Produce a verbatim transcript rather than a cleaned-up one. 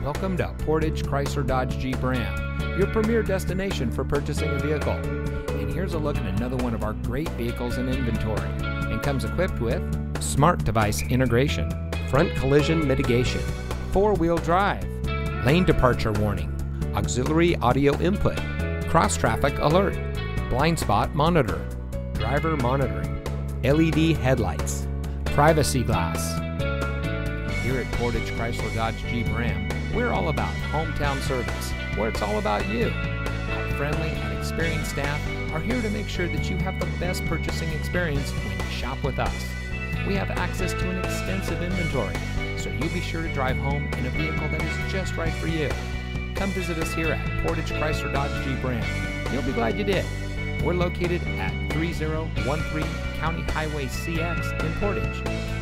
Welcome to Portage Chrysler Dodge Jeep Ram, your premier destination for purchasing a vehicle. And here's a look at another one of our great vehicles in inventory, and comes equipped with smart device integration, front collision mitigation, four-wheel drive, lane departure warning, auxiliary audio input, cross traffic alert, blind spot monitor, driver monitoring, L E D headlights, privacy glass. Here at Portage Chrysler Dodge Jeep Ram, we're all about hometown service, where it's all about you. Our friendly and experienced staff are here to make sure that you have the best purchasing experience when you shop with us. We have access to an extensive inventory, so you be sure to drive home in a vehicle that is just right for you. Come visit us here at Portage Chrysler Dodge Jeep Ram. You'll be glad you did. We're located at three zero one three County Highway C X in Portage.